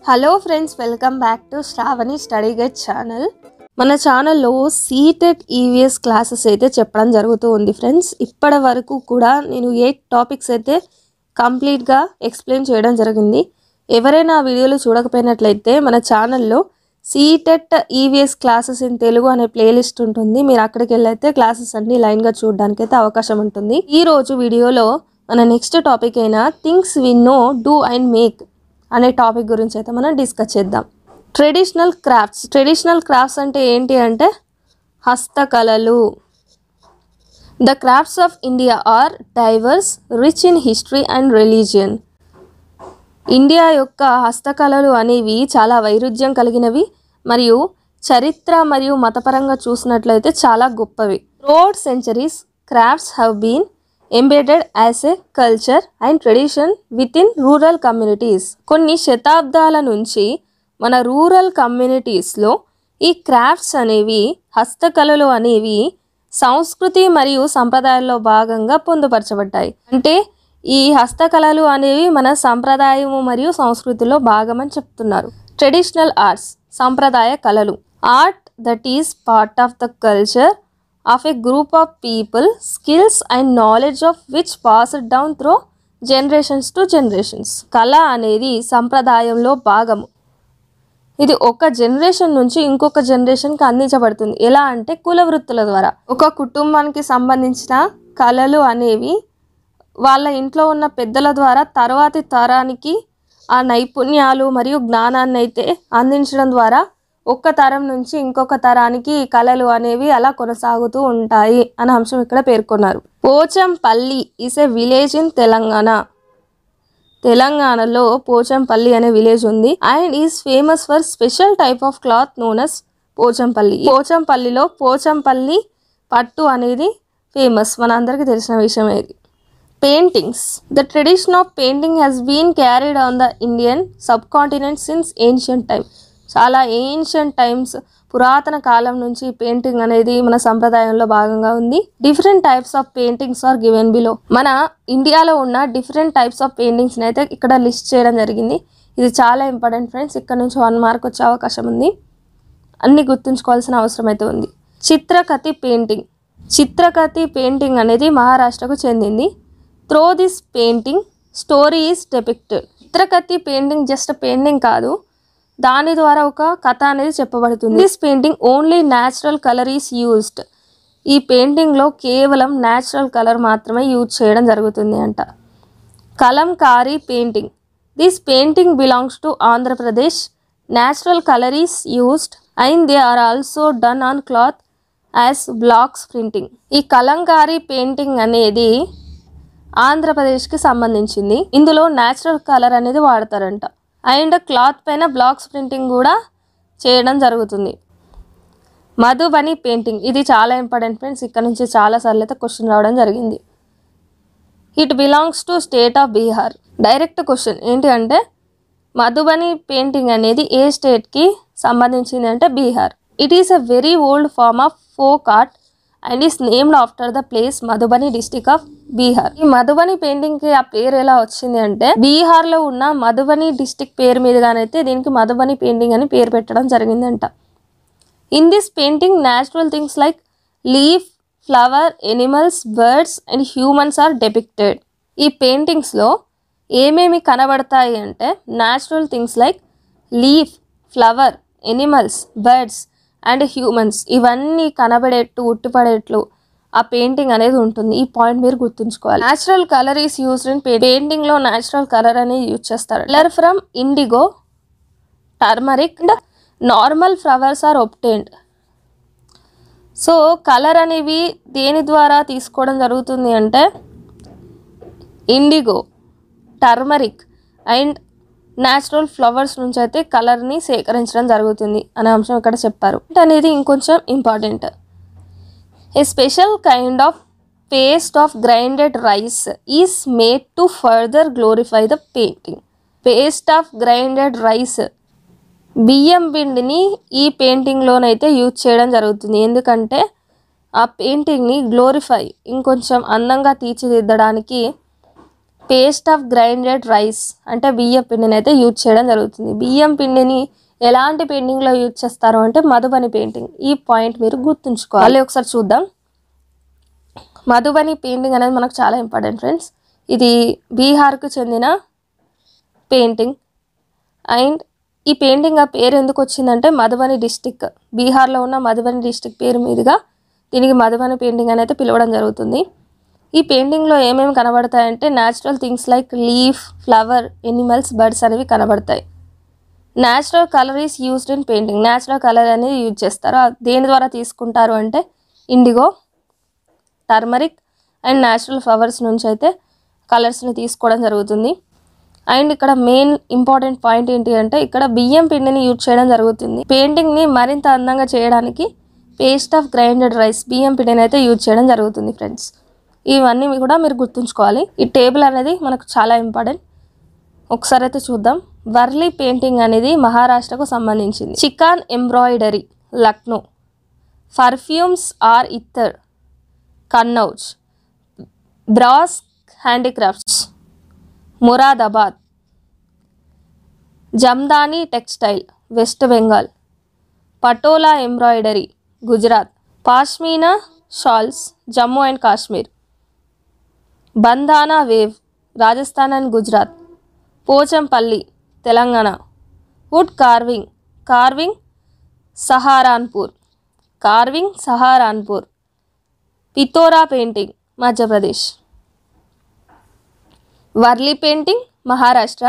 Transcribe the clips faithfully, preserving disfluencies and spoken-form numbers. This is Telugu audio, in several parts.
Hello friends, welcome back to Shravani study guide channel. మన ఛానల్లో సీటెట్ ఈవీఎస్ క్లాసెస్ అయితే చెప్పడం జరుగుతూ ఉంది ఫ్రెండ్స్. ఇప్పటి వరకు కూడా నేను ఎయిట్ టాపిక్స్ అయితే కంప్లీట్గా ఎక్స్ప్లెయిన్ చేయడం జరిగింది. ఎవరైనా ఆ వీడియోలు చూడకపోయినట్లయితే మన ఛానల్లో CTET EVS classes in Telugu అనే ప్లేలిస్ట్ ఉంటుంది. మీరు అక్కడికి వెళ్ళైతే క్లాసెస్ అన్ని లైన్గా చూడడానికి అయితే అవకాశం ఉంటుంది. ఈ రోజు వీడియోలో మన నెక్స్ట్ టాపిక్ అయిన things we know, do and make అనే టాపిక్ గురించి అయితే మనం డిస్కస్ చేద్దాం. Traditional crafts. ట్రెడిషనల్ క్రాఫ్ట్స్ అంటే ఏంటి అంటే హస్తకళలు. The crafts of India are diverse, rich in history and religion. India యొక్క హస్తకళలు అనేవి చాలా వైరుధ్యం కలిగినవి మరియు చరిత్ర మరియు మతపరంగా చూసినట్లయితే చాలా గొప్పవి. Throughout centuries crafts have been embedded as a culture and tradition within rural communities. కొన్ని శతాబ్దాల నుంచి మన రూరల్ కమ్యూనిటీస్లో ఈ క్రాఫ్ట్స్ అనేవి, హస్తకళలు అనేవి సంస్కృతి మరియు సంప్రదాయాల్లో భాగంగా పొందుపరచబడ్డాయి. అంటే ఈ హస్తకళలు అనేవి మన సంప్రదాయము మరియు సంస్కృతిలో భాగమని చెప్తున్నారు. ట్రెడిషనల్ ఆర్ట్స్, సంప్రదాయ కళలు. Art that is part of the culture of a group of people, skills and knowledge of which passed down through generations to generations. కళ అనేది సంప్రదాయంలో భాగము. ఇది ఒక జనరేషన్ నుంచి ఇంకొక జనరేషన్కి అందించబడుతుంది. ఎలా అంటే కుల వృత్తుల ద్వారా. ఒక కుటుంబానికి సంబంధించిన కళలు అనేవి వాళ్ళ ఇంట్లో ఉన్న పెద్దల ద్వారా తర్వాతి తరానికి ఆ నైపుణ్యాలు మరియు జ్ఞానాన్ని అయితే అందించడం ద్వారా ఒక్క తరం నుంచి ఇంకొక తరానికి కళలు అనేవి అలా కొనసాగుతూ ఉంటాయి అనే అంశం ఇక్కడ పేర్కొన్నారు. Pochampally is a village in Telangana. తెలంగాణలో పోచంపల్లి అనే విలేజ్ ఉంది and is famous for special type of cloth known as Pochampally. పోచంపల్లిలో పోచంపల్లి పట్టు అనేది ఫేమస్, మనందరికీ తెలిసిన విషయం ఇది. Paintings. The tradition of painting has been carried on the Indian subcontinent since ancient time. చాలా ఏన్షియంట్ టైమ్స్, పురాతన కాలం నుంచి పెయింటింగ్ అనేది మన సంప్రదాయంలో భాగంగా ఉంది. Different types of paintings are given below. మన ఇండియాలో ఉన్న డిఫరెంట్ టైప్స్ ఆఫ్ పెయింటింగ్స్ని అయితే ఇక్కడ లిస్ట్ చేయడం జరిగింది. ఇది చాలా ఇంపార్టెంట్ ఫ్రెండ్స్. ఇక్కడ నుంచి వన్ మార్క్ వచ్చే అవకాశం ఉంది. అన్ని గుర్తుంచుకోవాల్సిన అవసరం అయితే ఉంది. చిత్రకథి పెయింటింగ్. చిత్రకథి పెయింటింగ్ అనేది మహారాష్ట్రకు చెందింది. Through this painting story is depicted. Chitrakathi painting just painting కాదు, దాని ద్వారా ఒక కథ అనేది చెప్పబడుతుంది. This painting only natural colour is used. ఈ పెయింటింగ్లో కేవలం న్యాచురల్ కలర్ మాత్రమే యూజ్ చేయడం జరుగుతుంది అంట. Kalamkari painting. This painting belongs to Andhra Pradesh. Natural colour is used and they are also done on cloth as blocks printing. ఈ కలంకారీ పెయింటింగ్ అనేది ఆంధ్రప్రదేశ్కి సంబంధించింది. ఇందులో న్యాచురల్ కలర్ అనేది వాడతారంట అండ్ క్లాత్ పైన బ్లాక్స్ ప్రింటింగ్ కూడా చేయడం జరుగుతుంది. మధుబని పెయింటింగ్. ఇది చాలా ఇంపార్టెంట్ ఫ్రెండ్స్. ఇక్కడ నుంచి చాలాసార్లు అయితే క్వశ్చన్ రావడం జరిగింది. It belongs to state of Bihar. Direct question ఏంటి అంటే మధుబని పెయింటింగ్ అనేది ఏ స్టేట్కి సంబంధించింది అంటే Bihar. It is a very old form of folk art and is named after the place Madhubani district of Bihar. ఈ మధుబని పెయింటింగ్ కి ఆ పేరు ఎలా వచ్చింది అంటే బీహార్ లో ఉన్న మధుబని డిస్టిక్ పేరు మీదుగానైతే దీనికి మధుబని పెయింటింగ్ అని పేరు పెట్టడం జరిగిందంట. In this painting natural things like leaf, flower, animals, birds and humans are depicted. ఈ పెయింటింగ్స్ లో ఏమేమి కనబడతాయి అంటే natural things like leaf, flower, animals, birds and humans, ఇవన్నీ కనబడేట్టు ఉట్టిపడేట్లు ఆ పెయింటింగ్ అనేది ఉంటుంది. ఈ పాయింట్ మీరు గుర్తుంచుకోవాలి. Natural colour is used in painting లో న్యాచురల్ కలర్ అనేది యూజ్ చేస్తారు. Colour from indigo, turmeric and normal flowers are obtained. So colour అనేవి దేని ద్వారా తీసుకోవడం జరుగుతుంది అంటే indigo, turmeric and natural flowers నుంచి అయితే కలర్ని సేకరించడం జరుగుతుంది అనే అంశం ఇక్కడ చెప్పారు. అనేది ఇంకొంచెం important. A special kind of paste of grinded rice is made to further glorify the painting. Paste of grinded rice, బియ్యం పిండిని ఈ పెయింటింగ్లోనైతే యూజ్ చేయడం జరుగుతుంది. ఎందుకంటే ఆ పెయింటింగ్ని గ్లోరిఫై, ఇంకొంచెం అందంగా తీర్చిదిద్దడానికి పేస్ట్ ఆఫ్ గ్రైండెడ్ రైస్ అంటే బియ్యం పిండిని అయితే యూజ్ చేయడం జరుగుతుంది. బియ్యం పిండిని ఎలాంటి పెయింటింగ్లో యూజ్ చేస్తారు అంటే మధుబని పెయింటింగ్. ఈ పాయింట్ మీరు గుర్తుంచుకోవాలి. ఒకసారి చూద్దాం. మధుబని పెయింటింగ్ అనేది మనకు చాలా ఇంపార్టెంట్ ఫ్రెండ్స్. ఇది బీహార్కు చెందిన పెయింటింగ్. అండ్ ఈ పెయింటింగ్ ఆ పేరు ఎందుకు వచ్చిందంటే మధుబని డిస్టిక్, బీహార్లో ఉన్న మధుబని డిస్టిక్ పేరు మీదుగా దీనికి మధుబని పెయింటింగ్ అనేది పిలవడం జరుగుతుంది. ఈ పెయింటింగ్లో ఏమేమి కనబడతాయంటే natural things like leaf, flower, animals, birds అనేవి కనబడతాయి. Natural colour is used in painting. Natural colour అనేది యూజ్ చేస్తారు. దేని ద్వారా తీసుకుంటారు అంటే indigo, turmeric and natural flowers నుంచి అయితే కలర్స్ని తీసుకోవడం జరుగుతుంది. అండ్ ఇక్కడ మెయిన్ ఇంపార్టెంట్ పాయింట్ ఏంటి అంటే ఇక్కడ బియ్యం పిండిని యూజ్ చేయడం జరుగుతుంది. పెయింటింగ్ని మరింత అందంగా చేయడానికి పేస్ట్ ఆఫ్ గ్రైండెడ్ రైస్, బియ్యం పిండిని అయితే యూజ్ చేయడం జరుగుతుంది ఫ్రెండ్స్. ఇవన్నీ కూడా మీరు గుర్తుంచుకోవాలి. ఈ టేబుల్ అనేది మనకు చాలా ఇంపార్టెంట్. ఒకసారి అయితే చూద్దాం. వర్లీ పెయింటింగ్ అనేది మహారాష్ట్రకు సంబంధించింది. Chikan embroidery Lucknow, perfumes or ittar Kannauj, brass handicrafts Moradabad, Jamdani textile West Bengal, Patola embroidery Gujarat, pashmina shawls Jammu and Kashmir, bandhani weave Rajasthan and Gujarat, Pochampally Telangana, wood carving carving Saharanpur carving Saharanpur, Pithora painting Madhya Pradesh, Warli painting Maharashtra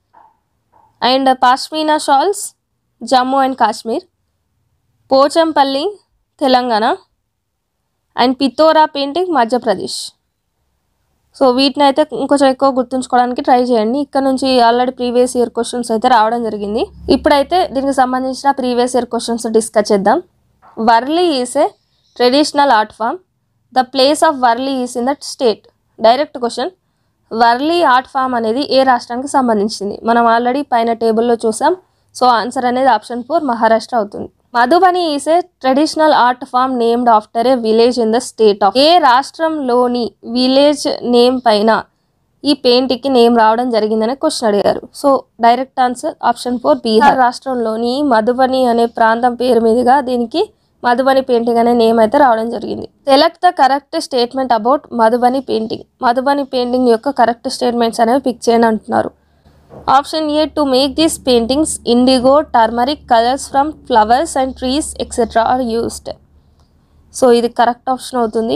and pashmina shawls Jammu and Kashmir, Pochampally Telangana and Pithora painting Madhya Pradesh. So వీటిని అయితే ఇంకొంచెం ఎక్కువ గుర్తుంచుకోవడానికి ట్రై చేయండి. ఇక్కడ నుంచి ఆల్రెడీ ప్రీవియస్ ఇయర్ క్వశ్చన్స్ అయితే రావడం జరిగింది. ఇప్పుడైతే దీనికి సంబంధించిన ప్రీవియస్ ఇయర్ క్వశ్చన్స్ డిస్కస్ చేద్దాం. Warli is a traditional art form. The place of Warli is in that state. Direct question. Warli art form అనేది ఏ రాష్ట్రానికి సంబంధించింది? మనం ఆల్రెడీ పైన టేబుల్లో చూసాం. సో ఆన్సర్ అనేది ఆప్షన్ ఫోర్ మహారాష్ట్ర అవుతుంది. Madhubani is a traditional art form named after a village in the state of. ఏ రాష్ట్రంలోని విలేజ్ నేమ్ పైన ఈ పెయింటింగ్కి నేమ్ రావడం జరిగిందని క్వశ్చన్ అడిగారు. So direct answer option four Bihar రాష్ట్రంలోని మధుబని అనే ప్రాంతం పేరు మీదుగా దీనికి మధుబని పెయింటింగ్ అనే నేమ్ అయితే రావడం జరిగింది. Select the correct statement about Madhubani painting. Madhubani painting యొక్క కరెక్ట్ స్టేట్మెంట్స్ అనేవి పిక్ చేయని అంటున్నారు. Option A, to make these paintings indigo, turmeric colours from flowers and trees etcetera are used. So ఇది కరెక్ట్ ఆప్షన్ అవుతుంది.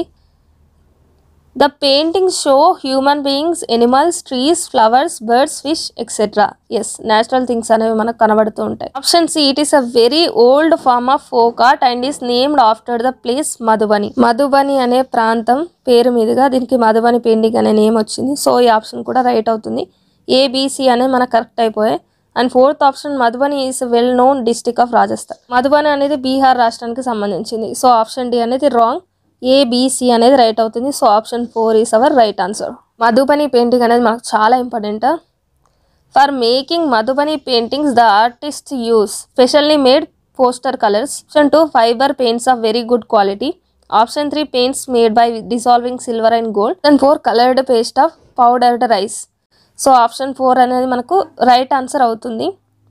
The paintings show human beings, animals, trees, flowers, birds, fish etcetera. Yes, natural things అనేవి మనకు కనబడుతూ ఉంటాయి. Option C, it is a very old form of folk art and is named after the place Madhubani. Madhubani అనే ప్రాంతం పేరు మీదుగా దీనికి మధుబని పెయింటింగ్ అనే నేమ్ వచ్చింది. సో ఈ ఆప్షన్ కూడా రైట్ అవుతుంది. ఏబిసి అనేది మనకు కరెక్ట్ అయిపోయాయి. And fourth option Madhubani is well known district of Rajasthan. Madhubani అనేది బీహార్ రాష్ట్రానికి సంబంధించింది. సో ఆప్షన్ డి అనేది రాంగ్. ఏబిసి అనేది రైట్ అవుతుంది. So option four is our right answer. Madhubani painting అనేది మనకు చాలా important. For making Madhubani paintings the artist use specially made poster colours. Option two, fibre paints of very good quality. Option three, paints made by dissolving silver and gold. And four, coloured paste of powdered rice. So option four అనేది మనకు రైట్ ఆన్సర్ అవుతుంది.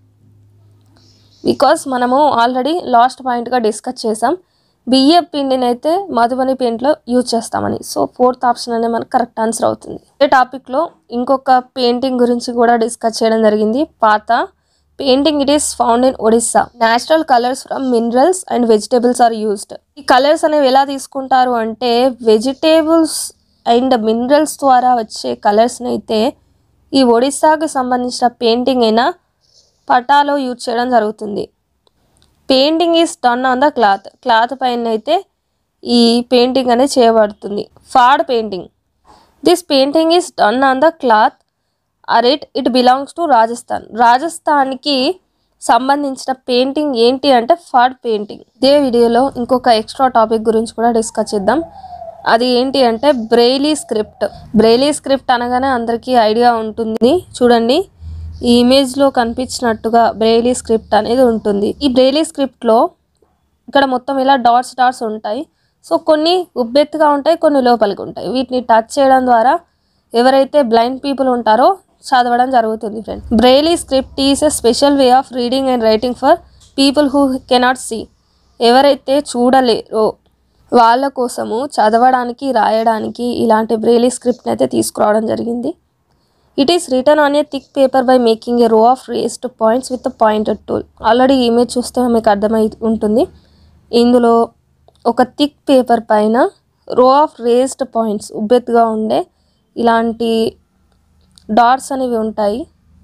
బికాస్ మనము ఆల్రెడీ లాస్ట్ పాయింట్గా డిస్కస్ చేసాం బియ్యం పిండిని అయితే మధుబని పెయింట్లో యూజ్ చేస్తామని. సో ఫోర్త్ ఆప్షన్ అనేది మనకు కరెక్ట్ ఆన్సర్ అవుతుంది. ఈ టాపిక్లో ఇంకొక పెయింటింగ్ గురించి కూడా డిస్కస్ చేయడం జరిగింది. పాత painting. It is found in Odisha. Natural colours from minerals and vegetables are used. ఈ కలర్స్ అనేవి ఎలా తీసుకుంటారు అంటే వెజిటేబుల్స్ అండ్ మినరల్స్ ద్వారా వచ్చే కలర్స్ని అయితే ఈ ఒడిస్సాకు సంబంధించిన పెయింటింగ్ అయినా పటాలో యూజ్ చేయడం జరుగుతుంది. Painting is done on the cloth. Cloth పైన అయితే ఈ పెయింటింగ్ అనేది చేయబడుతుంది. Phad painting. This painting is done on the cloth or it it belongs to Rajasthan. రాజస్థాన్కి సంబంధించిన పెయింటింగ్ ఏంటి అంటే ఫాడ్ పెయింటింగ్. ఇదే వీడియోలో ఇంకొక ఎక్స్ట్రా టాపిక్ గురించి కూడా డిస్కస్ చేద్దాం. అది ఏంటి అంటే బ్రెయిలీ స్క్రిప్ట్. బ్రెయిలీ స్క్రిప్ట్ అనగానే అందరికీ ఐడియా ఉంటుంది. చూడండి, ఈ ఇమేజ్లో కనిపించినట్టుగా బ్రెయిలీ స్క్రిప్ట్ అనేది ఉంటుంది. ఈ బ్రెయిలీ స్క్రిప్ట్లో ఇక్కడ మొత్తం ఇలా డాట్స్ డాట్స్ ఉంటాయి. సో కొన్ని ఉబ్బెత్తుగా ఉంటాయి, కొన్ని లోపలికి ఉంటాయి. వీటిని టచ్ చేయడం ద్వారా ఎవరైతే బ్లైండ్ పీపుల్ ఉంటారో చదవడం జరుగుతుంది friend. Braille script is a special way of reading and writing for people who cannot see. ఎవరైతే చూడలేరో వాళ్ళ కోసము చదవడానికి రాయడానికి ఇలాంటి బ్రెయిలీ స్క్రిప్ట్ని అయితే తీసుకురావడం జరిగింది. It is written on a thick paper by making a row of raised points with pointed tool. Already image చూస్తే మీకు అర్థమై ఉంటుంది. ఇందులో ఒక థిక్ పేపర్ పైన రో ఆఫ్ రేస్డ్ పాయింట్స్ ఉబ్బెత్తుగా ఉండే ఇలాంటి డాట్స్ అనేవి ఉంటాయి.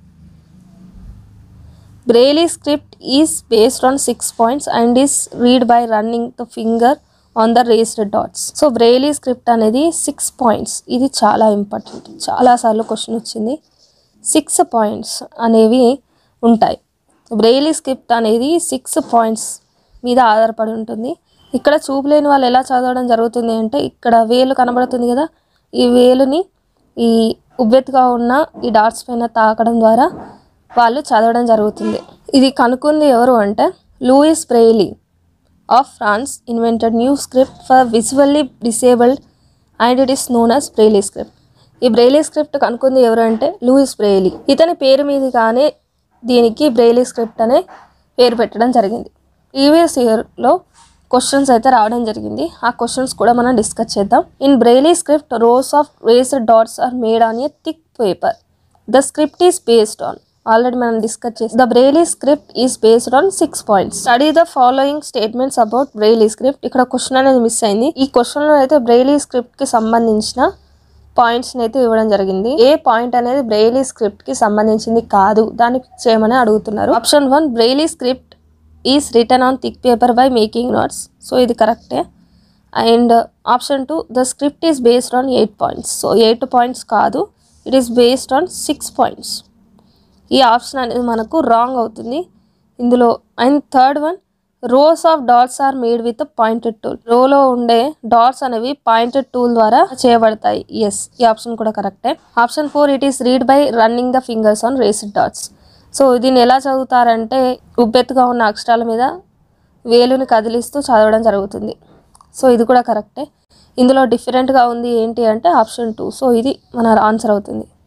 Braille script is based on six points and is read by running the finger on the raised dots. So Braille script అనేది సిక్స్ పాయింట్స్. ఇది చాలా ఇంపార్టెంట్, చాలాసార్లు క్వశ్చన్ వచ్చింది. సిక్స్ పాయింట్స్ అనేవి ఉంటాయి. బ్రెయిలీ స్క్రిప్ట్ అనేది సిక్స్ పాయింట్స్ మీద ఆధారపడి ఉంటుంది. ఇక్కడ చూపులేని వాళ్ళు ఎలా చదవడం జరుగుతుంది అంటే ఇక్కడ వేలు కనబడుతుంది కదా, ఈ వేలుని ఈ ఉబ్బెత్తుగా ఉన్న ఈ డాట్స్ పైన తాకడం ద్వారా వాళ్ళు చదవడం జరుగుతుంది. ఇది కనుక్కుంది ఎవరు అంటే Louis Braille of France invented new script for visually disabled and it is known as Braille script. ఈ బ్రెయిలీ స్క్రిప్ట్ కనుక్కుంది ఎవరు అంటే లూయిస్ బ్రెయిలీ. ఇతని పేరు మీదుగానే దీనికి బ్రెయిలీ స్క్రిప్ట్ అనే పేరు పెట్టడం జరిగింది. ప్రీవియస్ ఇయర్లో క్వశ్చన్స్ అయితే రావడం జరిగింది. ఆ క్వశ్చన్స్ కూడా మనం డిస్కస్ చేద్దాం. In Braille script rows of raised dots are made on a thick paper. The script is based on already మనం డిస్కస్ చేసి the Braille script is based on six points. Study the following statements about Braille script. ఇక్కడ క్వశ్చన్ అనేది మిస్ అయింది. ఈ క్వశ్చన్లో అయితే బ్రెయిలీ స్క్రిప్ట్కి సంబంధించిన పాయింట్స్ని అయితే ఇవ్వడం జరిగింది. ఏ పాయింట్ అనేది బ్రెయిలీ స్క్రిప్ట్కి సంబంధించింది కాదు, దాన్ని పిక్ చేయమని అడుగుతున్నారు. Option one Braille script is written on thick paper by making notes. So ఇది కరెక్టే. And option two the script is based on eight points. So eight points కాదు, it is based on six points. ఈ ఆప్షన్ అనేది మనకు రాంగ్ అవుతుంది ఇందులో. And third one rows of dots are made with pointed tool. రోలో ఉండే డాట్స్ అనేవి పాయింటెడ్ టూల్ ద్వారా చేయబడతాయి. ఎస్, ఈ ఆప్షన్ కూడా కరెక్టే. Option four it is read by running the fingers on raised dots. So దీన్ని ఎలా చదువుతారంటే ఉబ్బెత్తుగా ఉన్న అక్షరాల మీద వేలుని కదిలిస్తూ చదవడం జరుగుతుంది. సో ఇది కూడా కరెక్టే. ఇందులో డిఫరెంట్గా ఉంది ఏంటి అంటే ఆప్షన్ టూ. సో ఇది మన ఆన్సర్ అవుతుంది.